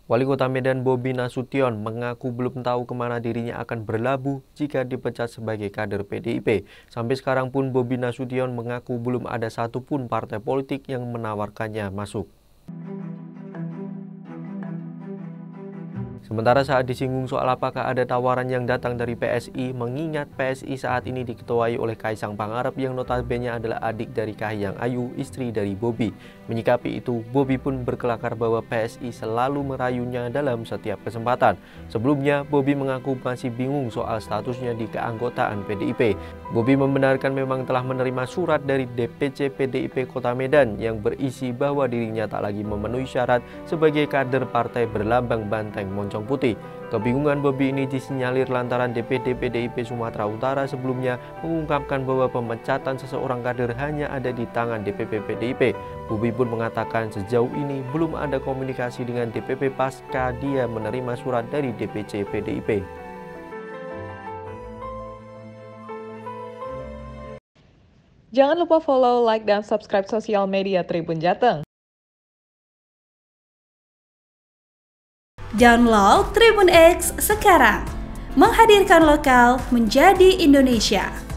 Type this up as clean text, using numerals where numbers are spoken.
Wali Kota Medan Bobi Nasution mengaku belum tahu kemana dirinya akan berlabuh jika dipecat sebagai kader PDIP. Sampai sekarang pun Bobi Nasution mengaku belum ada satupun partai politik yang menawarkannya masuk. Sementara saat disinggung soal apakah ada tawaran yang datang dari PSI, mengingat PSI saat ini diketuai oleh Kaisang Pangarep yang notabene adalah adik dari Kahiyang Ayu, istri dari Bobi. Menyikapi itu, Bobi pun berkelakar bahwa PSI selalu merayunya dalam setiap kesempatan. Sebelumnya, Bobi mengaku masih bingung soal statusnya di keanggotaan PDIP. Bobi membenarkan memang telah menerima surat dari DPC PDIP Kota Medan yang berisi bahwa dirinya tak lagi memenuhi syarat sebagai kader partai berlambang banteng moncong putih. Kebingungan Bobi ini disinyalir lantaran DPD PDIP Sumatera Utara sebelumnya mengungkapkan bahwa pemecatan seseorang kader hanya ada di tangan DPP PDIP. Bobi pun mengatakan sejauh ini belum ada komunikasi dengan DPP pasca dia menerima surat dari DPC PDIP. Jangan lupa follow, like, dan subscribe sosial media Tribun Jateng. Download Tribun X sekarang, menghadirkan lokal menjadi Indonesia.